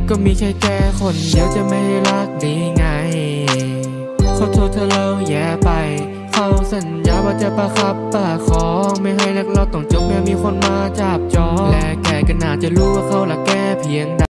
ก็มีแค่แกคนเดียวจะไม่ให้รักได้ไงขอโทษเธอเราแย่ไปเขาสัญญาว่าจะประคับประคองไม่ให้รักเราต้องจบแม้มีคนมาจับจองและแกก็น่าจะรู้ว่าเขารักแกเพียงใด